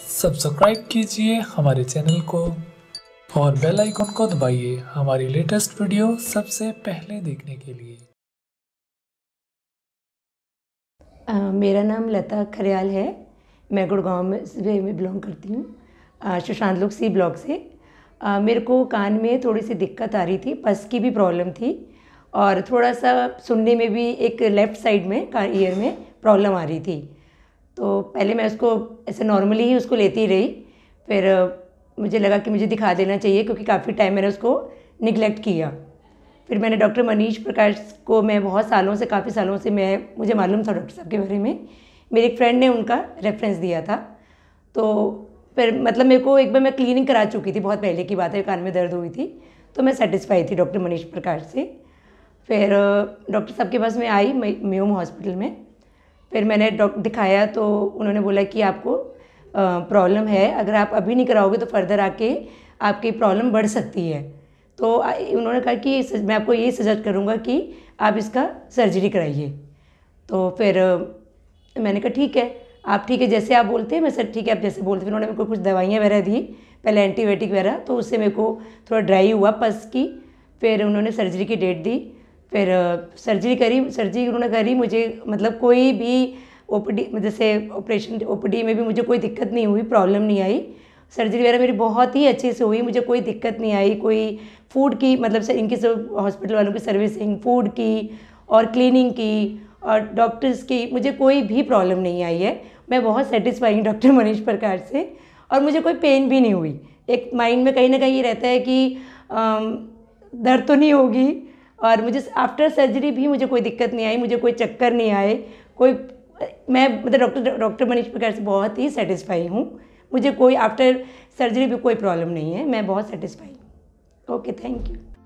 Subscribe कीजिए हमारे channel को और बेल आइकन को दबाइए हमारी लेटेस्ट वीडियो सबसे पहले देखने के लिए। मेरा नाम लता खरयाल है। मैं गुड़गांव में से बिलोंग करती हूँ, सुशांत लोक सी ब्लॉक से। मेरे को कान में थोड़ी सी दिक्कत आ रही थी, पस की भी प्रॉब्लम थी और थोड़ा सा सुनने में भी एक लेफ़्ट साइड में ईयर में प्रॉब्लम आ रही थी। तो पहले मैं उसको ऐसे नॉर्मली ही उसको लेती रही, फिर मुझे लगा कि मुझे दिखा देना चाहिए क्योंकि काफ़ी टाइम मैंने उसको निगलेक्ट किया। फिर मैंने डॉक्टर मनीष प्रकाश को, मैं बहुत सालों से, काफ़ी सालों से मुझे मालूम था डॉक्टर साहब के बारे में। मेरे एक फ्रेंड ने उनका रेफरेंस दिया था। तो फिर मतलब मेरे को एक बार मैं क्लीनिंग करा चुकी थी, बहुत पहले की बात है, कान में दर्द हुई थी तो मैं सेटिस्फाई थी डॉक्टर मनीष प्रकाश से। फिर डॉक्टर साहब के पास मैं आई म्यूम हॉस्पिटल में। फिर मैंने दिखाया तो उन्होंने बोला कि आपको प्रॉब्लम है, अगर आप अभी नहीं कराओगे तो फर्दर आके आपकी प्रॉब्लम बढ़ सकती है। तो उन्होंने कहा कि मैं आपको ये सजेस्ट करूँगा कि आप इसका सर्जरी कराइए। तो फिर मैंने कहा ठीक है, आप ठीक है जैसे आप बोलते हैं, मैं सर ठीक है आप जैसे बोलते। फिर उन्होंने मेरे को कुछ दवाइयाँ वगैरह दी, पहले एंटीबायोटिक वगैरह, तो उससे मेरे को थोड़ा ड्राई हुआ पस की। फिर उन्होंने सर्जरी की डेट दी, फिर सर्जरी उन्होंने करी। मुझे मतलब कोई भी ओपीडी, जैसे ऑपरेशन ओपीडी में भी मुझे कोई दिक्कत नहीं हुई, प्रॉब्लम नहीं आई। सर्जरी वगैरह मेरी बहुत ही अच्छे से हुई, मुझे कोई दिक्कत नहीं आई। कोई फूड की, मतलब से इनकी सब हॉस्पिटल वालों की सर्विसिंग, फूड की और क्लीनिंग की और डॉक्टर्स की, मुझे कोई भी प्रॉब्लम नहीं आई है। मैं बहुत सेटिस्फाई हूँ डॉक्टर मनीष प्रकाश से, और मुझे कोई पेन भी नहीं हुई। एक माइंड में कहीं ना कहीं ये रहता है कि दर्द तो नहीं होगी, और मुझे आफ्टर सर्जरी भी मुझे कोई दिक्कत नहीं आई, मुझे कोई चक्कर नहीं आए, कोई, मैं मतलब डॉक्टर मनीष प्रकाश से बहुत ही सेटिस्फाई हूँ। मुझे कोई आफ्टर सर्जरी भी कोई प्रॉब्लम नहीं है, मैं बहुत सेटिस्फाई हूँ। Okay, thank you.